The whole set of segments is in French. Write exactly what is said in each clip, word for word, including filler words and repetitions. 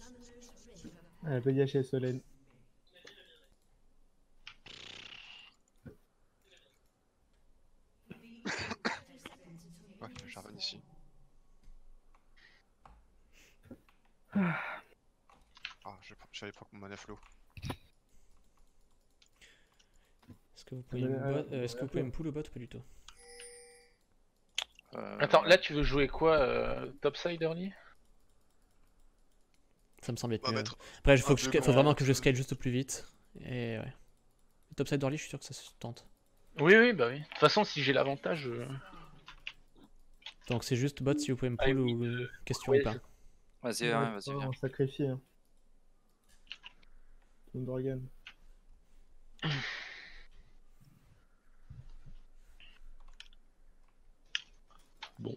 Elle a pas dit H S Solène. Ouais, Jarvan ici. Ah, Ah, j'allais prendre mon mana flow. Est-ce que vous pouvez, me, bot... euh, est-ce que vous pouvez me pull au bot ou pas du tout? euh... Attends, là tu veux jouer quoi euh, topside early? Ça me semble être On va mieux. mettre Après, il faut, un que je... deux faut vraiment que je contre- scale juste au plus vite. Et ouais. Topside early, je suis sûr que ça se tente. Oui, oui, bah oui. De toute façon, si j'ai l'avantage. Euh... Donc c'est juste bot si vous pouvez me pull Ah, oui, ou euh, question ouais, ou pas. je- Vas-y, ouais, ouais, vas-y, oh, viens. on sacrifie. Hein. Tom Dragon. Bon.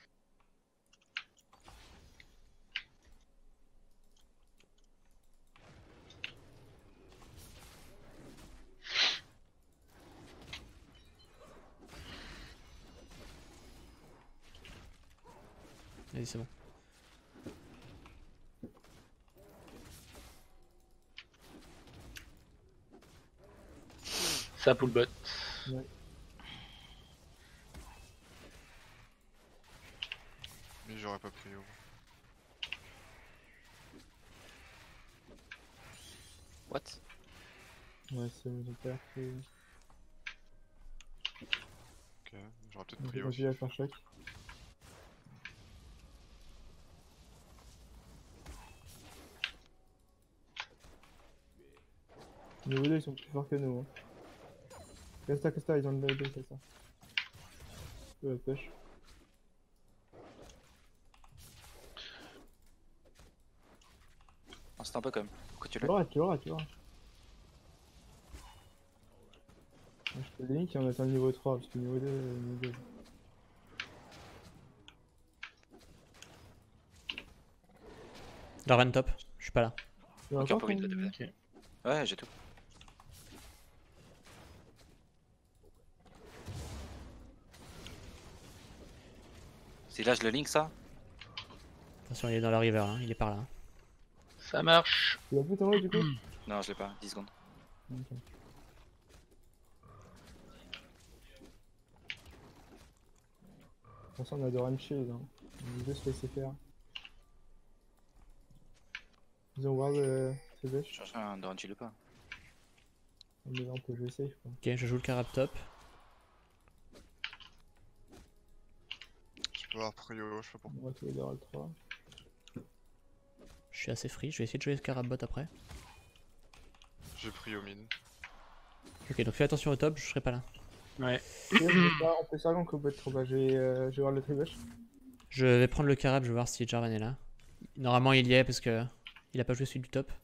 Vas-y, c'est bon. Ça pull bot. Ouais. Mais j'aurais pas pris. What? Ouais, c'est mon père qui. Ok, j'aurais peut-être On pris peut aussi. continuer à faire choc. Niveau deux, ils sont plus forts que nous. Hein. Costa, Costa, ils ont le deux, c'est ça. Je la pêche. Oh, c'est un peu quand même. Pourquoi tu Tu l'as? l'auras, tu l'auras, tu l'auras. Moi, je peux link et on attend le niveau trois, parce que niveau deux, euh, niveau deux. Jarvan top, je suis pas là. Tu l'as Ok, on encore peut vite ton- le Ok. Ouais, j'ai tout. Si là je le link ça? Attention, il est dans la river, hein. Il est par là. Ça marche. Tu l'as plus ton haut du coup? Non, je l'ai pas, dix secondes. Ok. De toute façon, on a de run shield. Hein. On va juste laisser faire. Ils ont ward euh, ces Je bêches. cherche un Doran Chill ou pas? Mais là, on peut jouer safe quoi. Ok, je joue le carab top. Je peux avoir prio, je sais pas pourquoi. On va trouver des roll trois. Je suis assez free, je vais essayer de jouer le carab bot après. J'ai pris au mid. Ok, donc fais attention au top, je serai pas là. Ouais. Ok, je vais pas- on peut s'arranger qu'on peut être trop bas. Je vais, euh, je vais voir le tribush. Je vais prendre le carab, je vais voir si Jarvan est là. Normalement il y est parce que il a pas joué celui du top.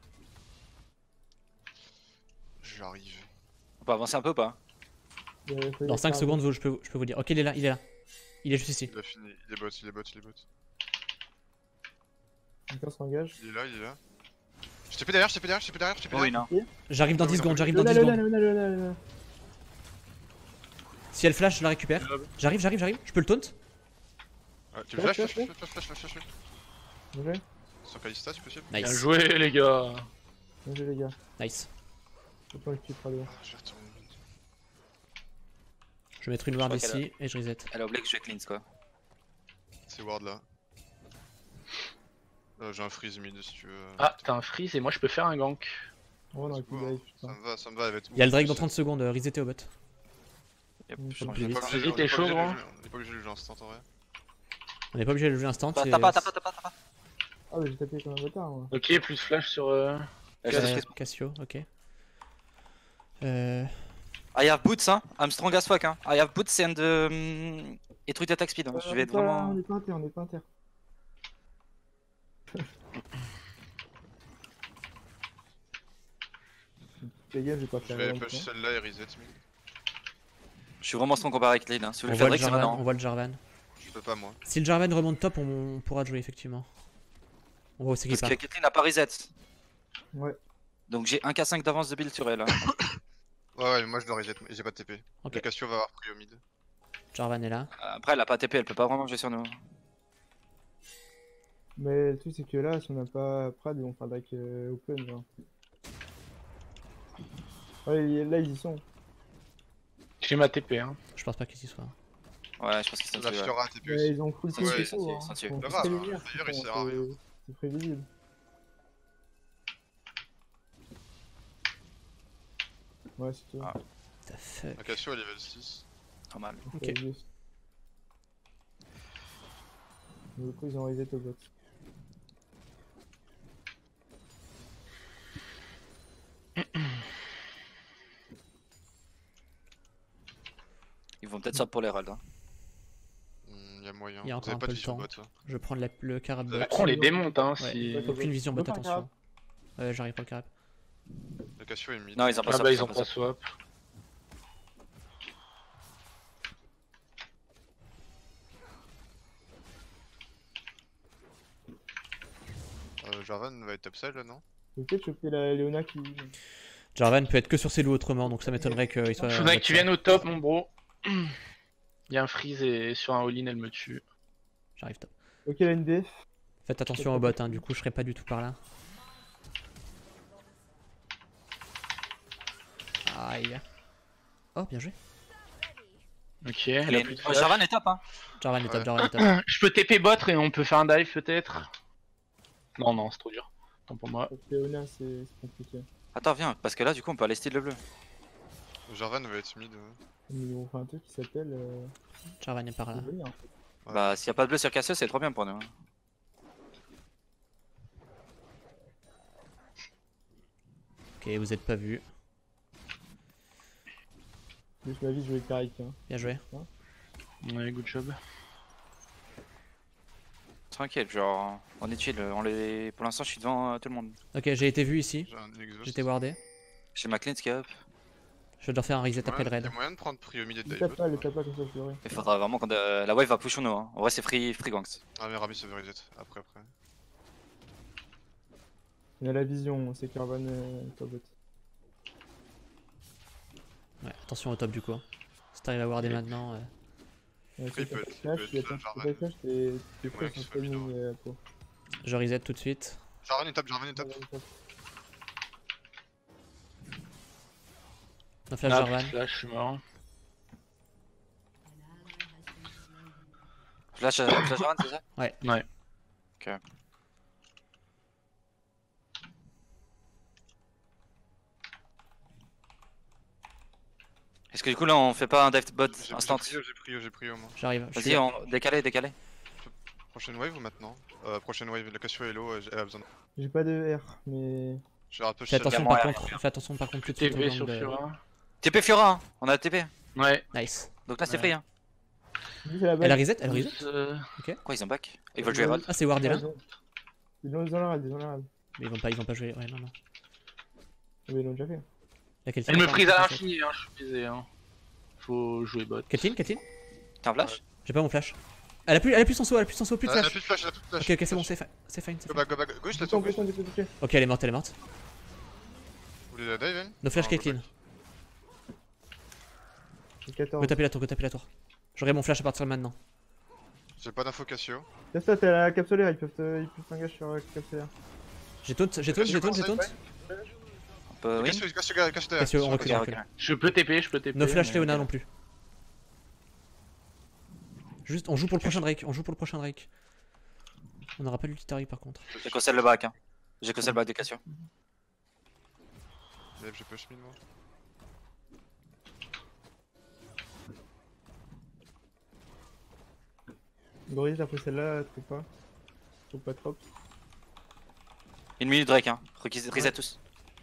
J'arrive. On peut avancer un peu ou pas? Dans cinq secondes, vous- je peux, je peux vous dire. Ok, il est là, il est là. Il est juste ici. Il a fini, il est bot, il est bot, il est bot. Quelqu'un s'engage. Il est là, il est là. Je t'ai fait derrière, je t'ai fait derrière, je t'ai fait derrière, je t'ai fait Oui, derrière. non. J'arrive dans Ah oui, dix non, secondes, mais- j'arrive dans Le dix là, le là, secondes. le là, le là, le là. Si elle flash, je la récupère. J'arrive, j'arrive, j'arrive. Je peux le taunt. Ouais, tu le Flash, flash, flash, flash, flash, flash, flash, flash, flash. Bien joué. Sur Kalista, c'est possible? Nice. Bien joué, les gars. Bien joué les gars. Nice. Faut pas que tu prends Ah, je vais retourner au mid. Je vais mettre une ward crois qu'elle ici et je reset. Elle a oublié que je vais cleanse quoi. C'est ward là. Euh, j'ai un freeze mid si tu veux. Ah, t'as un freeze et moi je peux faire un gank. Oh, on aurait C'est pu beau, hein. dive, Ça putain. me va, ça me va, elle va être. Il y a le Drake dans trente secondes, euh, reseté au bot. Yep, Mm, je faut change plus de vite. liste. Vas-y, t'es chaud, gros. On est pas obligé de le jouer instant en vrai. On n'est pas obligé de le jouer instant. T'as c'est- t'as pas, t'as pas, t'as pas, t'as pas. Ah, mais j'ai tapé comme un bâtard moi. Ok, plus flash sur. Euh... Euh, j'ai Ouais, des frises. Cassio, ok. Euh... I have boots, hein. I'm strong as fuck, hein. I have boots and. Euh... Et truc d'attaque speed, hein. Euh, Je on vais est être pas- vraiment. On est pas inter, on est pas inter. Les gars, je vais pas Je faire vais grand push point. celle-là et reset mid. Je suis vraiment strong comparé avec Lane, hein. Si vous On voulez voit faire le Drake, c'est Jarvan, on maintenant. voit le Jarvan. Je peux pas moi. Si le Jarvan remonte top, on, on pourra jouer effectivement. On voit où c'est qu'il Parce part. que Caitlyn n'a pas reset. Ouais. Donc j'ai un K cinq d'avance de build sur elle. Hein. Ouais, ouais, moi je dois reset et j'ai pas de T P. Ok. Le Cassio va avoir pris au mid. Jarvan est là. Après, elle a pas T P, elle peut pas vraiment jouer sur nous. Mais le truc, c'est que là, si on n'a pas Prad, ils vont faire deck euh, open. Genre. Ouais, il- là, ils y sont. J'ai ma T P, hein. Je pense pas qu'ils y soient. Ouais, je pense qu'ils sont La dessus. Ouais. Fiora T P Ouais, aussi. ils ont full Ils sont T dessus, P ils sont tout, dessus, hein. ils sont dessus. Bon, Ça c'est va, prévisible, hein. D'ailleurs, il c'est- sert à rien. C'est prévisible. Ouais, c'est tout. Ah. The fuck. Acacio est level six. Pas mal. Ok. C'est juste. Du coup, ils ont reset au bot. Ils vont peut-être ça pour l'Herald. Hein. Il y a moyen. Il y a Vous encore avez un pas peu de le vision temps. bot. hein. Je vais prendre la- le carab bot. Après, on les démonte, hein. Ouais. Si... Ouais, Aucune vision bot, Aucun attention. Ouais, j'arrive pour le carab. Acacio est mid. Non, ils ont pas Ah ça. bah, ils ont pas swap. Euh, Jarvan va être upside là, non? Ok, de choper la Léona qui. Jarvan peut être que sur ses loups autrement, donc ça m'étonnerait qu'il soit. Faudrait que tu viennes au top, mon bro. Il y a un freeze et sur un all-in, elle me tue. J'arrive top. Ok, la N D F. Faites attention au bot, hein, du coup je serai pas du tout par là. Aïe. Oh, bien joué. Ok, elle a Et- plus de Oh, flash. Jarvan est top, hein. Jarvan est top, Ouais. Jarvan est top. Je peux T P bot et on peut faire un dive peut-être. Non, non, c'est trop dur. Tant pour moi. Avec Léona, c'est c'est compliqué. Attends, viens, parce que là, du coup, on peut aller style le bleu. Jarvan va être mid. ouais. Ils ont fait un truc qui s'appelle. Euh... Jarvan est par là. Evolir, en fait. Ouais. Bah, s'il y a pas de bleu sur Cassio, c'est trop bien pour nous. hein. Ok, vous êtes pas vu. Juste ma vie, je jouais Karik. Hein. Bien joué. Ouais, good job. Tranquille, genre, on est chill. On les... Pour l'instant, je suis devant euh, tout le monde. Ok, j'ai été vu ici. J'ai un exhaust. J'étais wardé. J'ai ma clean qui est up. Je vais devoir faire un reset après le Il y a raid. moyen de prendre prio mid et Ne dive tape bot. pas, le tape pas comme ça, je l'aurai. Il faudra vraiment qu'on. euh, La wave va push sur nous. Hein. En vrai, c'est free, free ganks. Ah, mais Ramis va reset. Après, après. On a la vision, c'est Carvan euh, top bot. Ouais, attention au top du coup. Si t'arrives à warder maintenant. euh, Ouais, Après, il c'est peut pas être- flash, il peut il y a être pas Jarvan. de flash, t'es t'es Il y a prêt moyen sur qu'il soit timing mid, euh, pour. Je reset tout de suite. Jarvan est top, Jarvan est top. Un flash Ah, Jarvan. plus de flash, je suis mort. Flash, euh, flash Jarvan, c'est ça? Ouais. Ouais. Ok. Est-ce que du coup là on fait pas un dive bot J'ai instant? j'ai prio, j'ai prio, j'ai prio moi. J'arrive. je suis Vas-y, là. on... décalé, décalé. Prochaine wave ou maintenant? Euh, prochaine wave, la Cassio est low, elle a besoin de. J'ai pas de R, mais. Je vais un peu Fais attention Également, par ouais, contre. Fais attention par contre tout de suite au T P gang sur de- Fiora. T P Fiora, hein. On a T P. Ouais. Nice. Donc là c'est Ouais. free. Hein. Lui, c'est la Elle a balle. reset Elle a reset Euh, Quoi, ils ont back? Ils veulent jouer Herald? Ah, c'est wardé là. Ils ont- Ils ont ils ont la rade, ils ont la rade. Mais ils vont pas, ils vont pas jouer. Ouais, non, non. Mais ils l'ont déjà fait. La Keltin, Elle me attends, freeze à attends, l'infini, hein, je suis baisé. Hein. Faut jouer bot. Keltin, Keltin T'as un flash? J'ai pas mon flash. Elle a plus, elle a plus son saut, elle a plus son saut, plus de Elle a flash. plus de flash, elle a plus de flash. Ok, ok, c'est bon, c'est fi- c'est fine. c'est Go fine. back, go back. Gauche, la Attends, tour gauche. attends, j'ai touché. Ok, elle est morte, elle est morte. Vous voulez la dive, elle? No flash Non, go Caitlyn. back. J'ai quatorze. Go taper la tour, go taper la tour. J'aurai mon flash à partir de maintenant. J'ai pas d'info Cassio. Laisse ça, t'as la capsulaire, ils peuvent te- ils peuvent t'engager sur la capsulaire. J'ai taunt, j'ai taunt, j'ai taunt, j'ai taunt. On peut win? Cassio, Cassio, Cassio, Cassio, Cassio, on Cassio, recule, on Ok, recule. ok. Je peux T P, je peux T P. No flash mais- Léona non plus. Juste, on joue pour le prochain Drake, on joue pour le prochain Drake. On aura pas l'ultitary par contre. J'ai cassé le back. Hein. J'ai cassé le back de Cassio. Dive, j'ai push mid moi. Goris, après celle-là, trouve pas. Trouve pas trop. Une minute Drake, hein. Requis- Reset tous.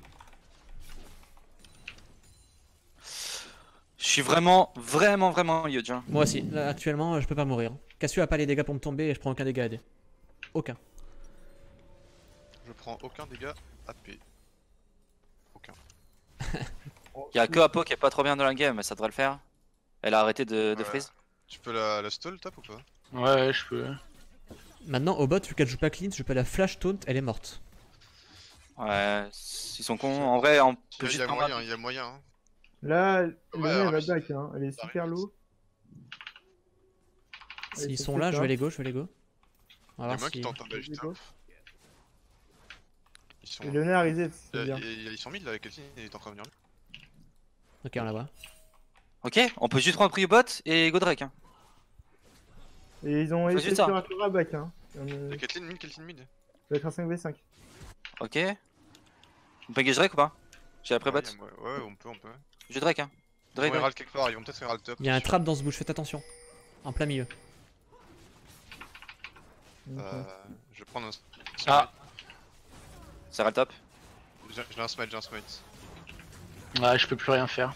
Je suis vraiment, vraiment, vraiment huge. Hein. Moi aussi, là actuellement je peux pas mourir. Cassio a pas les dégâts pour me tomber et je prends aucun dégât A D. Aucun. Je prends aucun dégât A P. Aucun. Y'a que Apo qui est pas trop bien dans la game, mais ça devrait le faire. Elle a arrêté de, de Ouais. freeze. Tu peux la, la stall top ou pas? Ouais, je peux. Maintenant au bot, vu qu'elle joue pas clean, je peux la flash taunt, elle est morte. Ouais, ils sont cons. En vrai, on peut Il y a juste prendre moyen, il y a moyen. hein. Là, Ouais, Léona, elle va Ramis. back, hein. Elle est Ça super arrive. low. Allez, S'ils c'est sont fait là, je ça. vais les go, je vais les go. On va Y'a voir moi qui si... tente un dive Vas-y, top. go. Ils sont. Et Léonard, Izet, Et- c'est bien. et- Ils sont mid là avec Kathleen, il est en train de venir. Ok, on la voit. Ok, on peut juste prendre Prio Bot et Godrek. Hein. Et ils ont Faut essayé juste ça. sur un tour à back, hein. Euh, Et Kathleen mid, Kathleen mid. Ça va être un cinq v cinq. Ok. On peut engage Drake ou pas? J'ai après Ouais, bot. y a moi- Ouais, on peut, on peut. J'ai Drake hein. Ils Drake, vont Drake. Herald quelque part, ils vont peut-être Herald top. Il y a un je suis trap dans ce bush, faites attention. En plein milieu. sûr. Euh, je vais prendre un. Ah. Ça va le top. J'ai j'ai un smite, j'ai un smite. Ouais, je peux plus rien faire.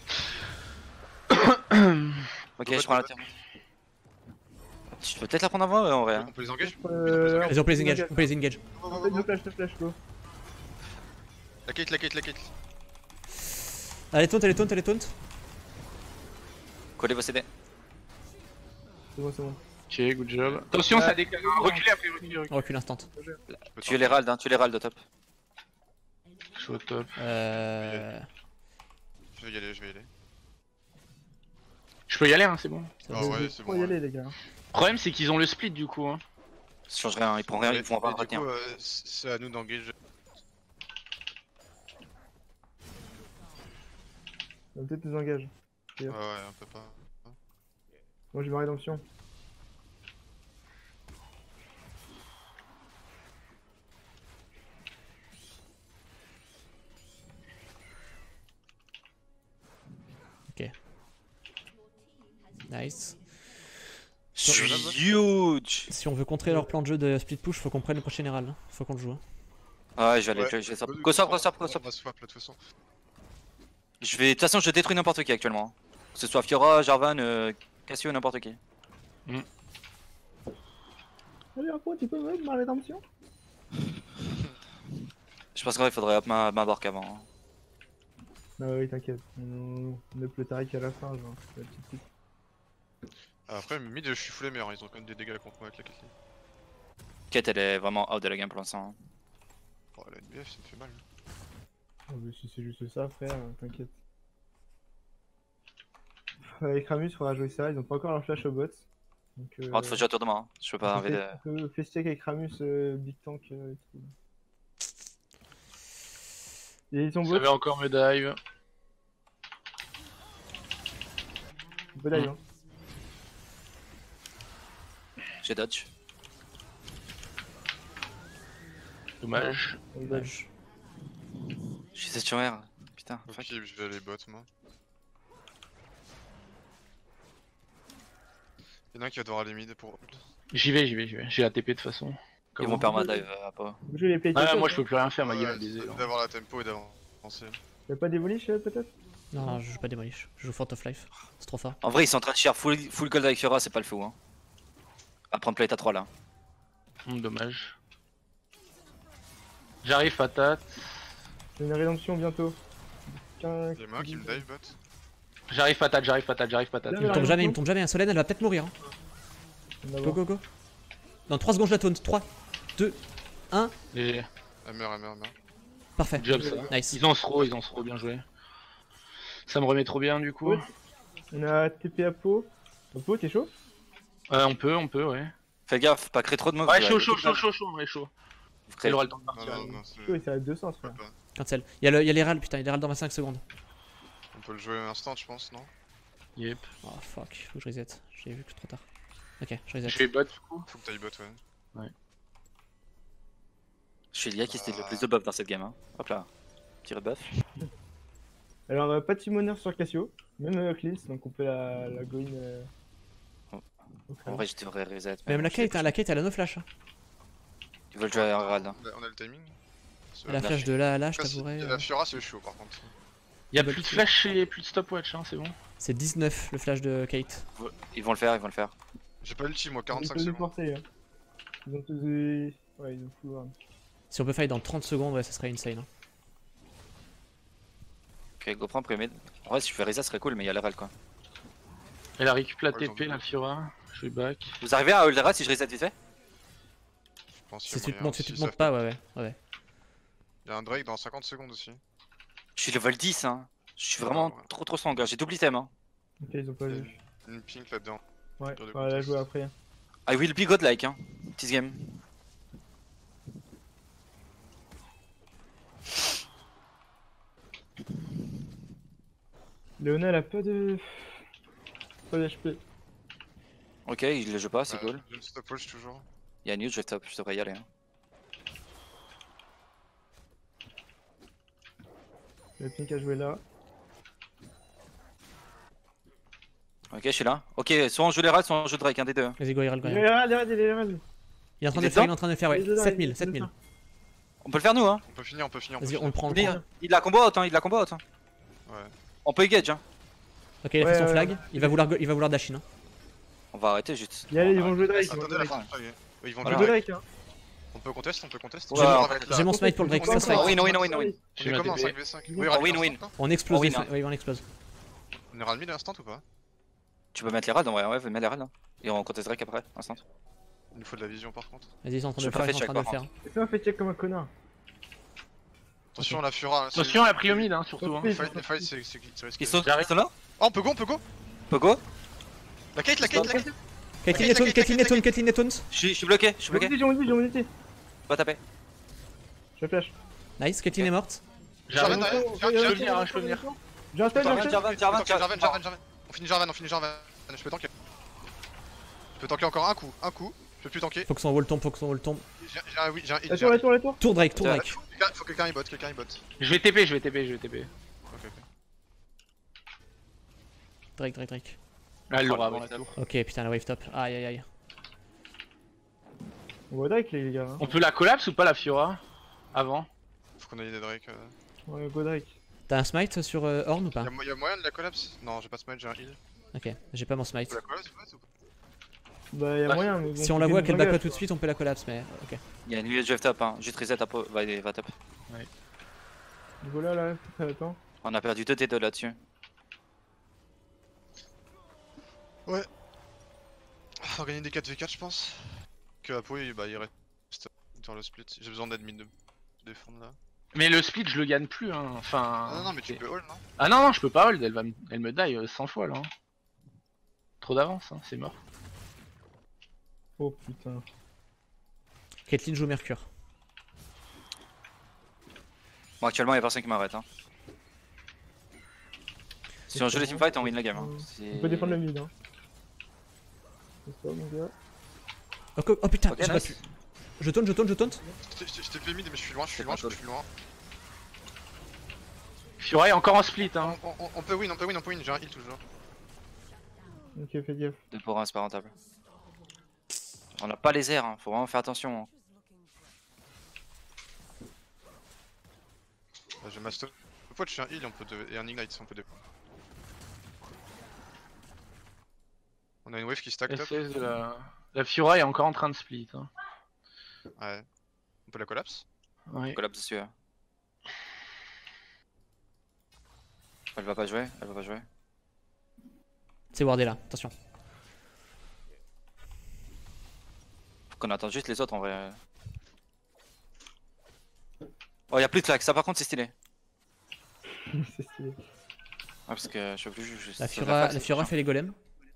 Ok, Go je prends la bot, terre. Tu peux peut-être la prendre avant ouais, en vrai. hein. On peut les engage. Euh, Vas-y, on peut les engage, on peut les engage. En fait, deux flash, deux flash, go. La Kate, la Kate, la Kate. Allez, taunt, allez, taunt, allez, taunt. Collez vos C D. C'est bon, c'est bon. Ok, good job. Attention, ça décale. Reculez après, reculez, reculez. On recule instant. Je peux Tu es l'Herald, hein, tu es l'Herald au top. Je suis au top. Euh... Je vais y aller, je vais y aller. Je peux y aller, hein, c'est bon. ça Ah va. ouais, c'est Faut bon. y ouais. aller, les gars. Le problème, c'est qu'ils ont le split du coup. Hein. Ça change rien, ils prennent rien, Mais- ils vont pas mais retenir. Du coup, euh, c'est à nous d'engage. On va peut-être nous engage. Ouais, ouais, on peut pas. Moi, j'ai ma rédemption. Nice. Je suis huge. Si on veut contrer leur plan de jeu de split push, faut qu'on prenne le prochain Herald. hein. Faut qu'on le joue. hein. Ah ouais, je vais aller, Ouais. je vais- je vais swap. Ouais, Go swap, on- go swap, go on swap. va swap là de toute façon. Je vais, de toute façon, je détruis n'importe qui actuellement. Que ce soit Fiora, Jarvan, euh, Cassio, n'importe qui. Allez, un point, tu peux mettre ma rédemption? Je pense qu'il faudrait up ma, ma barque avant. hein. Ah oui, t'inquiète. On on up le Tariq à la fin, genre. La petite petite. Après, mid, je suis full meilleur, ils ont quand même des dégâts contre moi avec la Kathleen. Kate, elle est vraiment out de la game pour l'instant. Oh, la N B F, ça me fait mal. Ah, mais si c'est juste ça, frère, t'inquiète. Avec Ramus, faudra jouer ça. Ils ont pas encore leur flash au bot. Donc, euh... Oh, faut jouer à tour de main. hein. Je peux pas on enlever de. peut- on peut festiac avec Ramus, euh, Big Tank euh, et tout. Et ils ont Ça bot, va encore me dive. on peut live, hein. J'ai dodge. Dommage. On live. Dommage. Je suis sur R. Putain, Ok, fuck. je vais aller bot moi. Y'en a un qui va devoir aller mid pour ult. J'y vais, j'y vais, j'y vais. J'ai la T P de toute façon. Ils Comment vont perdre ma dive euh, à pas. On joue les plays. Ah, moi je peux plus rien faire, ma Ouais, game est baisée. c'est là. d'avoir la tempo et d'avancer. Y'a pas d'évolish euh, peut-être? Non, non, je joue pas Demolish. Je joue Fort of Life. C'est trop fort. En vrai, ils sont en train de share full, full gold avec Fiora, c'est pas le fou. Hein. À prendre plate à trois là. Hum, dommage. J'arrive, patate. J'ai une rédemption bientôt. quinze... Y'a moi qui me dive bot. J'arrive, patate, j'arrive, patate, j'arrive, patate. Là, Il me là, tombe là, jamais, là. il me tombe jamais. Un Solène, elle va peut-être mourir. hein. On va Go, voir. go, go. Dans trois secondes, je la taunt. trois, deux, un. Et... Elle meurt, elle meurt, elle meurt. Parfait. Job ça. Nice. Ils ont trop, ils ont trop bien joué. Ça me remet trop bien du coup. Ouais. On a T P à Pau. Pau, t'es chaud? Euh, on peut, on peut, ouais. Fais gaffe, pas créer trop de mobs. Ouais, tu chaud, vois, chaud, beaucoup de chaud, mobs. chaud, chaud, on est chaud. Vous Il créez- aura le temps de Non, partir. non, non, c'est. Oui, c'est à deux cents, on peut frère. pas. Cancel. Il y a le- il y a les râles, putain. Il y a les râles dans vingt-cinq secondes. On peut le jouer instant, je pense, non? Yep. Oh fuck, faut que je reset. J'ai vu que trop tard. Ok, je reset. Je vais bot du coup. Faut que t'ailles bot, ouais. Je suis le gars qui steal le plus de buff dans cette game. Hein. Hop là. Petit buff. Alors, euh, pas de summoner sur Cassio. Même euh, cleanse, donc on peut la, la go in. Euh... Oh. au En crâne. vrai, je devrais reset. Même la bon, je l'ai Kate, hein, la Kate, elle a no flash. hein. Ils veulent jouer à Herald. Hein. On a, on a le timing. C'est- La Là, flash de là à là, je Après, si- t'avouerai. La Fiora, c'est chaud par contre. Y'a Bah, plus de tu- flash et plus de stopwatch, hein, c'est bon. C'est dix-neuf le flash de Kate. Ils vont le faire, ils vont le faire. J'ai pas l'ulti, moi, Ils quarante-cinq peuvent nous secondes. porter, hein. Ils ont tous des... Ouais, ils ont full round. Si on peut fight dans trente secondes, ouais, ça serait insane. hein. Ok, go prends premier. En vrai, si je fais reset, ça serait cool, mais il y a l'Herald quoi. Elle a récup la Ouais, ils ont T P, la beaucoup. Fiora. Je vais back. Vous arrivez à hold Herald si je reset vite fait? Je pense qu'il y Si a tu te moyen, montes, si tu si te ça montes fait- pas, ouais, ouais. ouais. Il y a un Drake dans cinquante secondes aussi. Je suis level dix, hein. Je suis Ah, vraiment ouais. trop trop strong. hein. J'ai double item. Hein. Ok, ils ont pas vu. Une pink là-dedans. Ouais, Sur le on va la contest. jouer après. I will be godlike. Hein. This game. Léona elle a pas de... Pas d'H P. Ok, il le joue pas, c'est Euh, cool. Je stop watch toujours. Il y a Newt, je, top, je devrais y aller. Hein. Le pink a joué là. Ok, je suis là. Ok, soit on joue les rats, soit on joue Drake, un des deux. Vas-y, go, Herald, go, Il est Herald. là, il est là, il est là. Il est en train Il de est faire, il est dedans en train de faire, ouais. Il est dedans, sept il mille, est sept mille. dedans. On peut le faire nous, hein. On peut finir, on peut finir. On peut Vas-y, finir. on le prend, on le Il, prend. il a combo haute, hein, il a combo haute. Hein. Ouais. On peut y gauge, hein. Ok, il a Ouais, fait son ouais, flag. ouais. Il va vouloir, go- il va vouloir dash in. Hein. On va arrêter juste. Y allez, ils vont jouer Drake. Ils vont Attendez jouer la Drake. fin. Ouais, Ils vont Voilà. Jouer jouer. Drake, hein. On peut contest, on peut contest. Ouais, J'ai ouais, mon ouais. Drake là. J'ai mon smite pour le Drake, ça On strike. win, win, win, win. On est comme en T P. cinq v cinq. On Oui, win, Ralmi, win. instant, On explose, Oh, oui, les- non. oui, on explose. On est Ralmi d'instant ou pas? Tu peux mettre les rats, ouais, ouais, mets les rats là. Et on conteste Drake après, instant. Il nous faut de la vision par contre. Vas-y, ils sont en train Je de fais le faire, ils sont en check, train de le par faire. Fais un fait check comme un connard. Attention, la Fura. c'est- Attention, elle a pris au mid, hein, surtout. Hein. Les fights, les fights, c'est c'est- c'est risqué. Ils sont, J'arrive. ils sont là? Oh, on peut go, on peut go. Peut go? La Kate, la Kate, la Kate. Caitlyn est taunt, Caitlyn est taunt, Caitlyn est taunt. Je suis je suis bloqué, je suis J'ai bloqué. mon ulti, j'ai mon ulti, j'ai mon ulti. Va taper. Je flash. Nice, Caitlyn est morte. J'arrive J'arrive. derrière. Je peux venir, hein, je peux venir. J'ai un spell, j'ai un spell. Jarvan, Jarvan, Jarvan, Jarvan. Jarvan, Jarvan. On finit Jarvan, on finit Jarvan. Je peux tanker. Je peux tanker encore un coup, un coup. Je peux plus tanker. Faut que son wall tombe, faut que son wall tombe. J'ai j'ai un oui, j'ai un hit. La j'ai tour, un la hit. tour, la tour. Tour Drake, tour Tiens, Drake. Quelqu'un- Faut que quelqu'un y botte, quelqu'un y botte. Je vais T P, je vais T P, je vais T P. Ok, ok. Drake, Drake, Drake. Là, elle Oh, l'aura le avant la wave tour. Ok, putain, la wave top. Aïe, aïe, aïe. On voit Drake, les gars. hein. On peut la collapse ou pas la Fiora? Avant? Faut qu'on aille des Drake. euh. Ouais, go Drake. T'as un smite sur euh, Horn ou pas? Y'a mo- y'a moyen de la collapse? Non, j'ai pas de smite, j'ai un heal. Ok, j'ai pas mon smite. Faut la collapse peut-être ou pas? Bah, y'a Bah, moyen, mais bon. Si on la voit qu'elle back pas tout de suite, on peut la collapse, mais ok. Il y a une U S G F top, hein. Juste reset, à va, va top. Voilà, là, ça attends. On a perdu deux T deux là-dessus. Faut gagner des quatre v quatre, je pense. Que Apo, il, bah, il reste dans le split. J'ai besoin d'aide mine de défendre là. Mais le split, je le gagne plus, hein. Enfin. Ah non, non, mais tu c'est- peux hold, non? Ah non, non, je peux pas hold, elle, va me... elle me die euh, cent fois là. hein. Trop d'avance, hein, c'est mort. Oh putain. Caitlyn joue Mercure. Bon, actuellement, y'a personne qui m'arrête. Hein. Si on joue les teamfights, on win la game. Hein. On peut défendre le mid, hein. C'est ça, mon gars. Oh, co- oh, putain, Ok, j'ai pas nice. pu. Je taunt, je taunt, je taunt. Je t'ai- je t'ai fait mid, mais je suis loin, je suis C'est loin, pas je cool. suis loin. Fiora est encore en split, hein. On, on- on peut win, on peut win, on peut win, j'ai un heal toujours. Ok, fais gaffe. deux pour un, c'est pas rentable. On a pas les airs, hein. Faut vraiment faire attention. Hein. Bah, j'ai ma stop. Pourquoi je suis un heal on peut de... et un ignite, on peut défendre. On a une wave qui stack top. S S de la... la Fiora est encore en train de split. Hein. Ouais. On peut la collapse? Ouais. Collapse dessus. hein. Elle va pas jouer, elle va pas jouer. C'est wardé là, attention. Faut qu'on attende juste les autres en vrai. Oh, y'a plus de claques, ça par contre c'est stylé. Ouais, C'est stylé. parce que je sais plus. Je, La ça Fiora, va la faire, Fiora c'est fait les golems.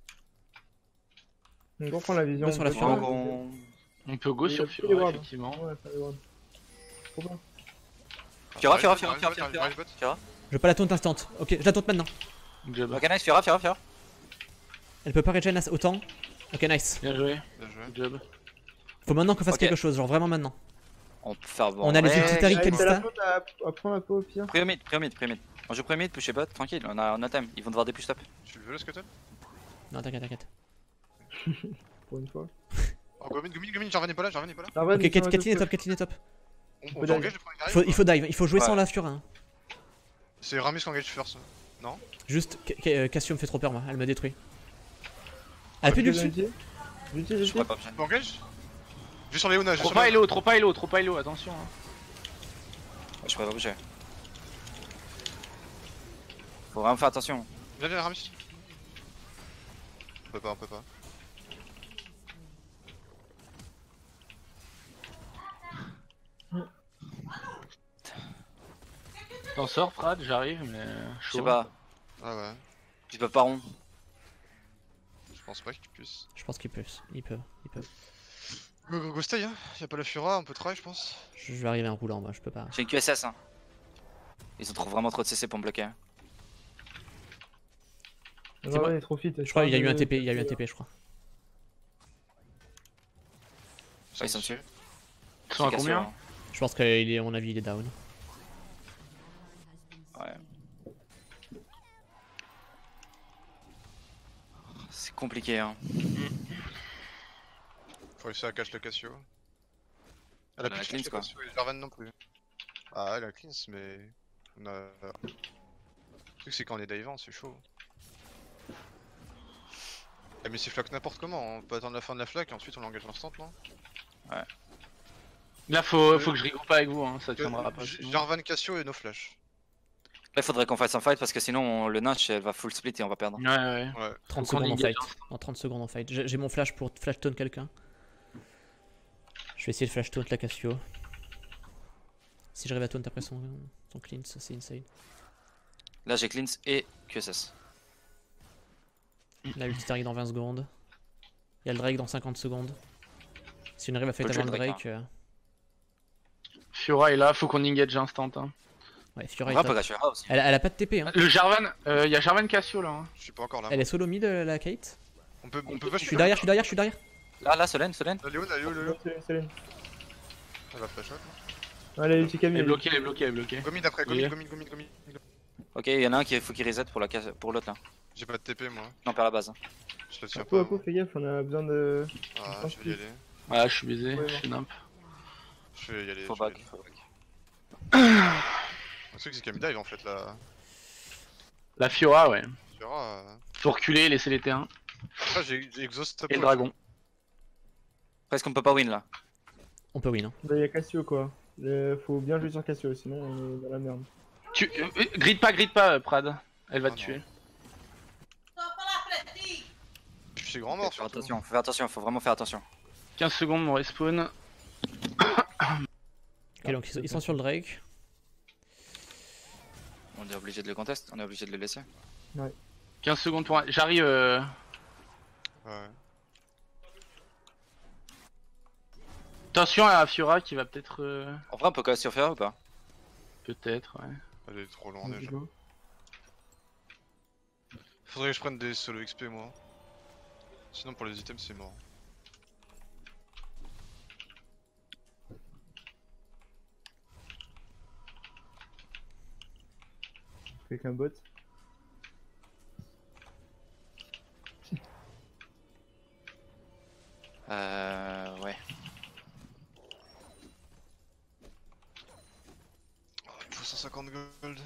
Donc on prend la vision. Go sur la on peut- chiant. Fiora. On- On peut go Et sur il y a Fiora, les wards. effectivement. Ouais, ça les wards. Trop bien. Fiora, Fiora, Arrive, Fiora, arrive, Fiora, arrive, Fiora, arrive, arrive, Fiora. Je veux pas la taunt instant. Ok, je la taunt maintenant. Job. Ok, nice, Fiora, Fiora, Fiora. Elle peut pas regen as- autant. Ok, nice. Bien joué. Bien joué. Job. Faut maintenant qu'on fasse Ok. quelque chose, genre vraiment maintenant. On peut faire bon. On a les ouais, ultitaries Ouais, Kalista. t'as la faute à, à prendre la peau au pire. Préomide, préomide, préomide. On joue préomide, push bot, tranquille, on a, on a time. Ils vont devoir des push top. Tu veux le scuttle? Non, t'inquiète, t'inquiète. Pour une fois. Oh, go mid, go mid, go mid, Jarvan n'est pas là, Jarvan n'est pas là. Ah, ouais, Ok, mais Cat- ça va Caitlyn est te- top, Caitlyn est top. On, peux on peut dive. engage, je prends une Il faut, il faut dive, il faut jouer Ouais. sans la Fiora. hein. C'est Ramus qui engage first. Juste, Ca- Ca- euh, Cassio me fait trop peur, moi. Elle me détruit. Elle a plus J'ai d'ulti. l'ulti. L'ulti, Je l'ulti. pourrais pas option. On peut engage? Je vais sur Léona, je vais Trop sur pas Léona. elo, trop pas elo, trop pas elo, attention. Hein. Je pourrais pas bouger. Faut vraiment faire attention. Viens, viens, Ramus. On peut pas, on peut pas. T'en sors, Frad, j'arrive, mais. Je sais pas, Ah ouais, ils peuvent pas rond. je pense pas qu'il puisse. Je pense qu'il peut. Il peut. Il peut. Go, go, go, stay, hein. Y'a pas la Fura, on peut try, je pense. Je je vais arriver en roulant, moi. Je peux pas. J'ai une Q S S. Hein. Ils ont trop, vraiment trop de C C pour me bloquer. hein. Non, ouais, il est trop fit. Je crois qu'il y a eu un T P, il y a eu un T P, je crois. Ouais, ils sont dessus. Ils sont à C'est Cassio, combien hein. Je pense qu'à mon avis, il est down. Ouais. C'est compliqué, hein. Faut réussir à cacher le Cassio. Elle Elle a a plus la de cleanse, le quoi. Cassio et Jarvan non plus. Ah, elle a cleanse, mais. On a. Le truc, c'est quand on est divant, c'est chaud. Eh, mais c'est flac n'importe comment, on peut attendre la fin de la flac et ensuite on l'engage instant, non? Là, faut, faut que je regroupe avec vous, hein, ça tiendra pas. J- sinon. Jarvan, Cassio et nos flash. Là, il faudrait qu'on fasse un fight parce que sinon, on- le Nash, elle va full split et on va perdre. Ouais, ouais. Ouais. trente Faut qu'on secondes en engage fight. En trente secondes en fight. J'ai j'ai mon flash pour flash taunt quelqu'un. Je vais essayer de flash taunt la Cassio. Si j'arrive à taunt après son, son clean, ça c'est insane. Là, j'ai cleanse et Q S S. La ulti arrive dans vingt secondes. Il y a le Drake dans cinquante secondes. Si on arrive à fight Faut avant tuer le le Drake, Drake. euh, Fiora est là, faut qu'on engage instant. Hein. Ouais, On Fiora est va top. pas gâcher aussi. Elle, a- elle a pas de T P, hein. Le Jarvan, il euh, y a Jarvan Cassio là. Hein. Je suis pas encore là. Elle est solo mid, euh, la Kate. On peut, on peut pas Je suis derrière, je suis derrière, je suis derrière. Là, là, Solène, Solène. La Léo, la Léo, la Léo. Céline, Céline. Elle va flash out. Allez, ulti Elle est Camille. bloquée, elle est bloquée, elle est bloquée. Gomid après, Oui. Gomid, Gomid, Gomid, Gomid. Ok, il y en a un qui faut qu'il reset pour la casse- pour l'autre là. J'ai pas de T P moi. Non, perd la base. Je la tiens Apo, pas. Apo, fais gaffe, on a besoin de. Ah, je vais y aller. Ah, je suis baisé, Ouais, je suis nimp. Je vais y aller. Faut je vais y back, aller. faut back. Le truc c'est qu'elle me dive en fait là. La Fiora, ouais. Tu verras. euh. Faut reculer, laisser les terrains. Après j'ai j'ai exhaust Et le dragon. Presque on peut pas win là. On peut win, hein. Bah, il y a Cassio quoi. Le- Faut bien jouer sur Cassio, sinon on est dans la merde. Tu. Euh, euh, gride pas, gride pas, euh, Prad. Elle va Ah, te non. tuer. Puis c'est grand Faut mort faire surtout. attention, faut faire attention, faut vraiment faire attention. quinze secondes, mon respawn. Ok, donc ils sont- ils sont sur le Drake. On est obligé de le contest, on est obligé de le laisser. quinze secondes pour. un- J'arrive. Euh... Ouais. Attention à la Fiora qui va peut-être. Euh... En vrai, on peut casser sur Fiora ou pas? Peut-être, ouais. Elle est trop loin Let's déjà. go. Faudrait que je prenne des solo X P moi. Sinon pour les items c'est mort. Avec un bot. Euh. Ouais. Oh, il me faut cent cinquante gold.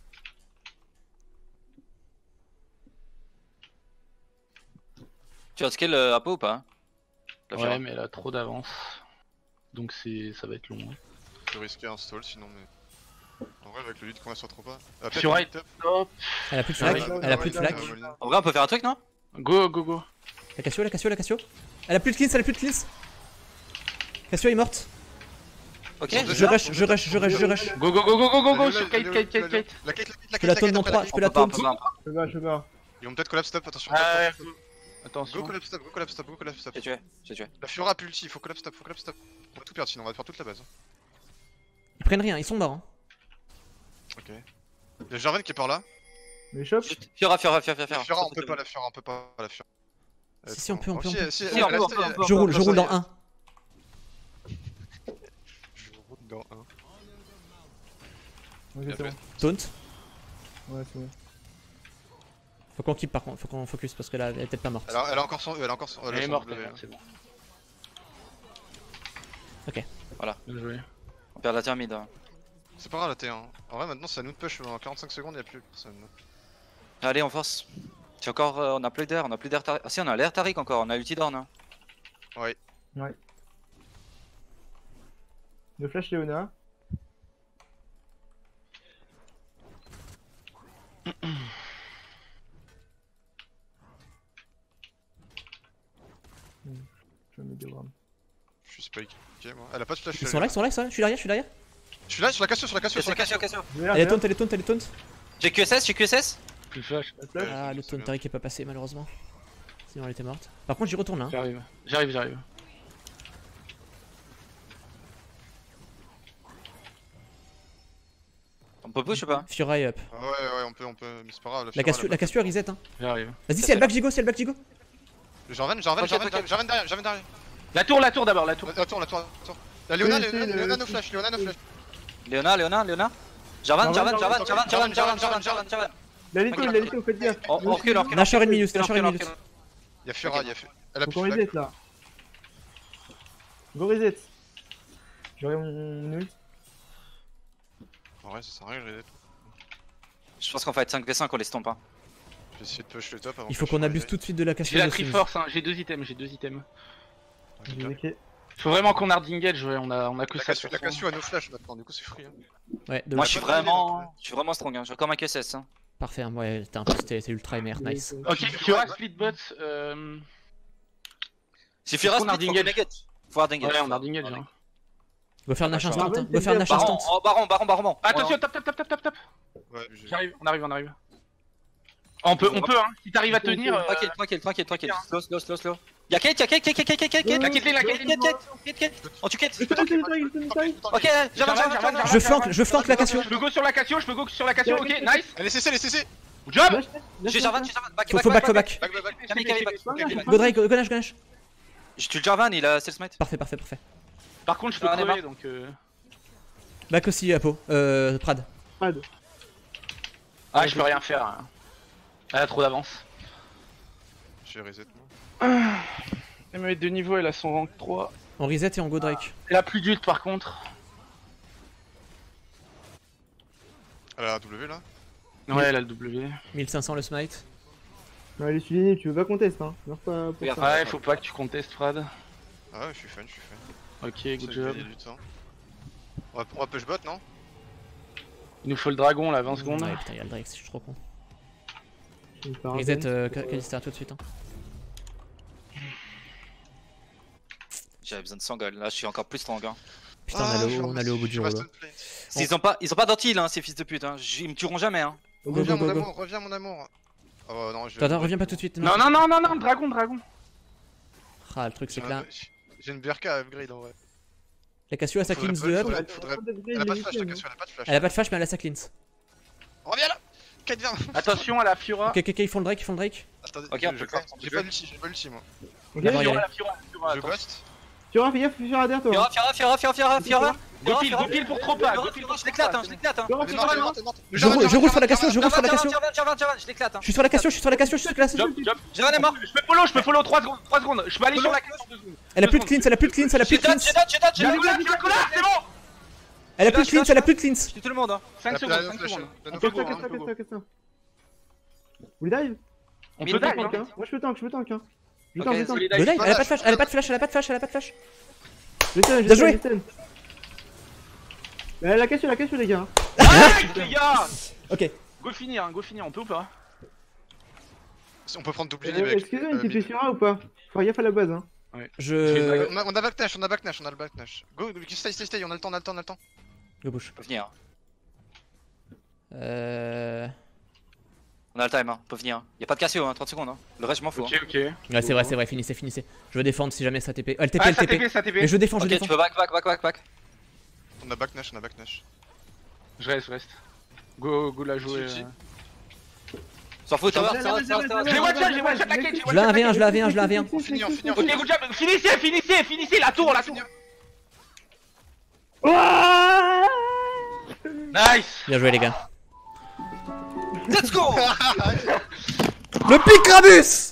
Tu as skill euh, Apo ou pas? La Fiora. Ouais, mais elle a trop d'avance. Donc c'est, ça va être long. Hein. Je vais risquer un stall sinon mais. En vrai avec le lead qu'on va se retrouve pas. Ah, Fiora peut-être est top. top. Elle a plus de Ah, flash. ouais, Elle a ouais, plus de ouais, flash. ouais, ouais, ouais. En vrai, on peut faire un truc, non? Go, go, go. La Cassio, la Cassio, la Cassio. Elle a plus de cleans, elle a plus de cleans. Cassio est morte. Ok, Je Je rush, je rush, je rush, je rush. Go, go, go, go, go, go, La go Léo, sur la Kate, Léo, Kate, la Kate, Léo. Kate. La Kate, la Kate, Je la peux la Kate, taunt la dans Kate, trois, la je Kate. peux la on peut pas, on taunt. peut pas. Je vais, je vais. Ils vont peut-être collapse top, attention. Ah, top, top, ouais, top. attention. Go collapse top, go collapse top, go collapse top. J'ai tué, j'ai tué. La Fiora a plus ulti, il faut collapse top, faut collapse top. On va tout perdre sinon on va perdre toute la base. Ils prennent rien, ils sont morts. Hein. Ok. Il y a Jarvan qui est par là. Mais chope. Fiora, Fiora, Fiora, La Fiora. Fiora on peut pas, la Fiora on peut pas, la Fiora. Si, si, on peut, on peut, on Si, peut. si, Si, elle on peut, reste- on peut, on peut. Je roule, je ça, roule ça, dans un. Je roule dans un. Ok, Bien c'est bon. fait. Taunt. Ouais, c'est bon. Faut qu'on keep par contre, faut qu'on focus parce que là, elle est peut-être pas morte. Elle a, elle a encore son. Elle a encore son. Elle a est son morte, W, elle est hein. morte, c'est bon. Ok. Bien joué. On perd la thermide. hein. C'est pas grave la T un. En vrai maintenant c'est à nous de push en quarante-cinq secondes, y'a plus personne. Allez, on force. C'est encore, euh, on a plus d'air, on a plus d'air Taric. Ah si, on a l'air Taric encore, on a ulti d'orne. Hein. Ouais. De flash Léona. Hmm, Je vais mettre des worms. Je suis spike. Ok moi. Elle a pas de flash. Ils sont là, ils sont là, ils sont là. Je suis derrière, je suis derrière. Je suis là sur la Cassio, sur la Cassio, sur Cassio, la Cassio, Cassio. Cassio. Derrière, Elle est derrière. taunt, elle est taunt, elle est taunt. J'ai Q S S, j'ai Q S S. Plus flash. La flash. Ah, le c'est taunt bien. Taric est pas passé malheureusement. Sinon elle était morte. Par contre, j'y retourne là. Hein. J'arrive, j'arrive, j'arrive. On peut push ou pas? Fiora est up. Ah ouais, ouais, on peut, on peut, mais c'est pas grave. La Fiora, Cassio, elle a la pas- Cassio elle reset hein. J'arrive. Vas-y, Ça c'est elle fait back Gigo, c'est elle back Gigo. Jarvan, Jarvan, Ok, Jarvan, ok, ok. Jarvan derrière, Jarvan derrière. La tour, la tour d'abord, la tour. La tour, la tour, la tour. La Léona, Oui, Léona, c'est le- Léona no flash, Léona no flash. Léona, Léona, Léona. Jarvan, Jarvan, Jarvan, Jarvan, Jarvan, Jarvan, Jarvan, Jarvan, Jarvan, Jarvan, Jarvan. La Lico, la Lico, faites gaffe. On on recule, on recule. Nashor une minute, recule, Nashor une recule, minute. recule. Y'a Fiora, y'a Fiora. Elle a Faut plus qu'on de flag. reset là. Go reset. J'aurai mon ult. En vrai, ça sert à rien que je reset. Je pense qu'on va être cinq v cinq, on les stomp. Hein. Je vais essayer de push le top avant Il que faut je qu'on sois abuse reset. tout de suite de la Cassio. J'ai la de Sims. Triforce, hein. J'ai deux items, j'ai deux items. Ok. J'ai niqué. Faut vraiment qu'on hard engage, ouais, on a, on a que La ça. Cassio, sur la son- Cassio a no flash maintenant, du coup c'est free. Hein. Ouais, de Moi ouf. je suis pas de validé, donc, vraiment, je suis vraiment strong. Hein. J'ai comme un Q S S. Hein. Parfait, hein, ouais, t'es un peu, t'es t'es ultra M R, nice. Ok, Fiora split bot. Euh... Si Fiora Est-ce qu'on split, hard faut engage qu'on engage. Faut hard engage. Ouais, on hard engage. Hein. Go faire le Nash Bah, instant, Jarvan, hein. Go faire le Nash Baron, instant. oh, Baron, Baron, Baron. Attention, top, top, top, top, top, top. Ouais, j'ai- J'arrive, on arrive, on arrive. On peut, on peut, hein. Si t'arrives à tenir. euh, Tranquille, tranquille, tranquille, tranquille. Slow, slow, slow, slow. Y'a Kate, y'a Kate, Kate, Kate, Kate, Kate, Kate, Kate. La Caitlyn, la Kate, Caitlyn. Kate, Kate, Kate, Kate. On tue Kate. Il faut tenter le taille, il faut tenter le taille. Ok, Jarvan, Jarvan, Jarvan. Je flanque, je flanque la Cassio. Je peux go sur la Cassio, je peux go sur la Cassio, ok, nice. Elle est C C, elle est C C. Good job. Lâche, lâche, J'ai Jarvan, lâche. j'ai Jarvan. Back, Faut, back, faut back, faut back. back. Back, back, back. Camille, Camille, back. Camille, back. Go Drake, go Nash, go Nash. Je tue le Jarvan, il a Stealth Smite. Parfait, parfait, parfait. Par contre, je peux Ah, on est crever mort. donc. euh, Back aussi, Apo. Euh, Prad. Prad. Ah, je peux rien faire. hein. Elle a trop d'avance. Je vais reset moi. Elle me met de niveau, elle a son rank trois. On reset et on go Drake. Elle a plus d'ult par contre. Elle a la W là. Ouais, elle a le W. mille cinq cents le smite. Non, elle est soulignée, tu veux pas qu'on teste, hein. Meurs pas pour Regarde. ça. Ouais, faut pas que tu contestes, Frad. Ah ouais, je suis fan, je suis fan. Ok, Ça, good je job. gagne du temps. On va, on va push bot, non? Il nous faut le dragon là, vingt secondes. Ouais, putain, y'a le Drake, je suis trop con. Je vais faire un Reset, ben. euh, Kalista tout de suite. Hein. J'avais besoin de cent gold. Là, je suis encore plus strong. Hein. Putain, on Ah, allait je au- on suis allait au bout je du suis rouleau. resté plate. Ils ont pas, ils ont pas d'anti hein, ces fils de pute. Hein. J- Ils me tueront jamais. Hein. Go, go, Reviens go, mon go. amour, reviens mon amour. Oh non, je Attends, attends, reviens pas tout de suite. Non, non, non, non, non, dragon, dragon. Ah, le truc c'est que là, J'ai une B R K à upgrade en vrai. la Cassio a sa cleanse de up. Faudrait- faudrait- Elle a pas de flash, la Cassio, elle a pas de flash. Elle a pas de flash, mais elle a sa cleanse. Reviens là! Kate, viens! Attention à la Fiora. Ok, ok, ok, ils font le Drake, ils font le Drake. Attendez, Ok, je- on je peut craft. faire, on J'ai peut pas l'ulti, j'ai pas l'ulti moi. Ok, D'abord, il y Fiora, a- la Fiora, la Fiora, Je attends. ghost. Fiora, fais gaffe, Fiora derrière toi. Fiora, Fiora, Fiora, Fiora, Fiora, Fiora. Go pile, Fiora, go pile pour trop pas, Fiora, go Fiora, pile pour je trop l'éclate, pas. hein, je l'éclate. Hein. Fiora, Elle est Fiora, morte, elle est Fiora. morte, elle est morte. Je roule, je roule sur la Cassio, je roule sur la Jarvan, Cassio. Jarvan, Jarvan, Jarvan, je l'éclate. Hein. Je suis sur la Cassio, je suis sur la Cassio, je suis sur la Cassio. Job, job. Jarvan est mort. Je peux follow, je peux follow trois secondes, trois secondes. Je peux aller sur la Cassio en deux secondes. Elle a plus de cleanse, elle a plus de cleanse, elle a plus J'ai de dodge, j'ai cleanse. dodge, j'ai dodge, j'ai J'ai dodge. la couleur, la couleur, c'est bon. Elle a plus de cleanse, elle a plus de cleanse. Je tue tout le monde. Hein. cinq La- secondes, la- cinq la- secondes. la- la- Casse-toi, la- casse-toi, la- casse-toi, casse-toi. We dive? On Mine peut de dive, Tank, hein. hein. Moi je peux tank, je peux tank, hein. Je Ok, tank, je tank. solide. Go dive, elle a pas de flash, elle a pas de flash, elle a pas de flash, elle a pas de flash. Je stun, je Bien stun, joué. je stun. Euh, La Cassio, la Cassio les gars. Nice, les gars. Ok, Go finir, hein, go finir, on peut ou pas? On peut prendre double Euh, D avec. Excusez-moi, une euh, petite mid. Fiora ou pas? Faut faire gaffe à la base, hein. je. On a, on a backnash, on a backnash, on a le backnash. Go, go, stay, stay, stay, on a le temps, on a le temps, on a le temps. Go push. On peut venir. Euh. On a le time. Hein. On peut venir. Y'a pas de Cassio. Hein. trente secondes. Hein. Le reste, je m'en fous. Ok, Hein. ok. Ouais, c'est vrai, c'est vrai, finissez, finissez. Je veux défendre si jamais ça T P. Oh, elle T P, Ah, elle ça T P. T P, ça T P. Mais je défends, je Ok, tu défends. peux back, back, back, back, back. On a backnash, on a backnash. Je reste, je reste. Go, go la jouer. G G. euh. S'en fout, tower, Là, là, tower, là, tower, là, tower. là, J'ai là, one là, shot, là, j'ai là, one shot la là, quête, j'ai Je one l'ai shot un la v un, quête. je l'ai un v un, je l'ai un v un. On finit, on finit, on Ok, finit. good job. Finissez, finissez, finissez la tour, la tour. Ouah. Nice. Bien joué, les gars. Let's go. Le Picrabus!